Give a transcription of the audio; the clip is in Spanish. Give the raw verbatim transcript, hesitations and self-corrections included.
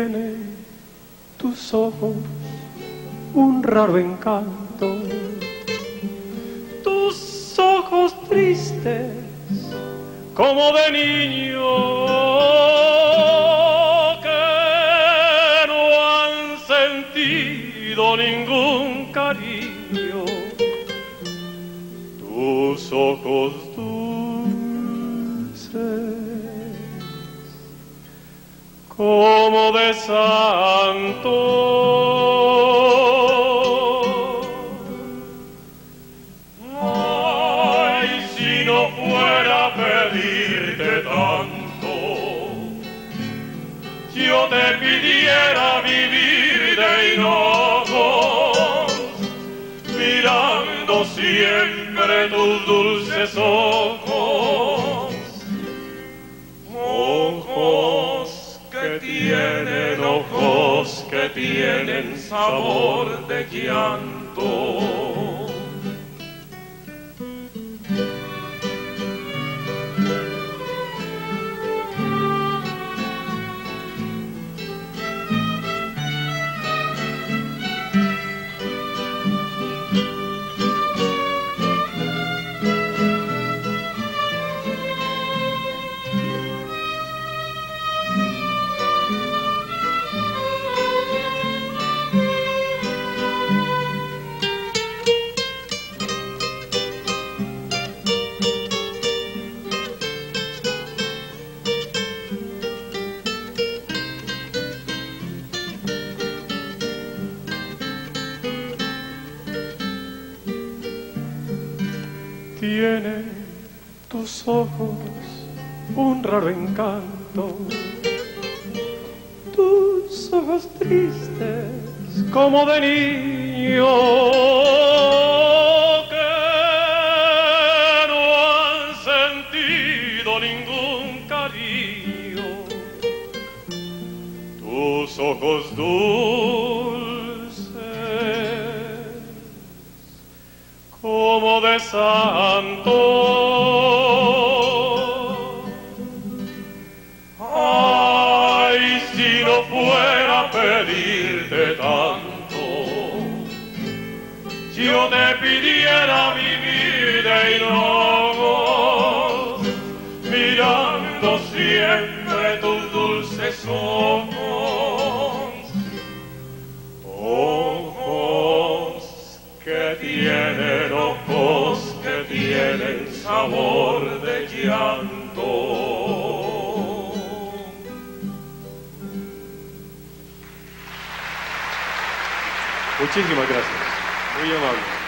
Tienen tus ojos un raro encanto, tus ojos tristes como de niño que no han sentido ningún cariño, tus ojos dulces como de santo. Ay, si no fuera a pedirte tanto, yo te pidiera vivir de hinojos, mirando siempre tus dulces ojos, ojos que tienen ojos que tienen sabor de llanto. Tienen tus ojos un raro encanto, tus ojos tristes como de niño que no han sentido ningún cariño, tus ojos dulces como de santo. Ay, si no fuera a pedirte tanto, yo te pidiera vivir de hinojos, mirando siempre tus dulces ojos, ojos que tienen ojos que tienen sabor de llanto. Muchísimas gracias, muy amable.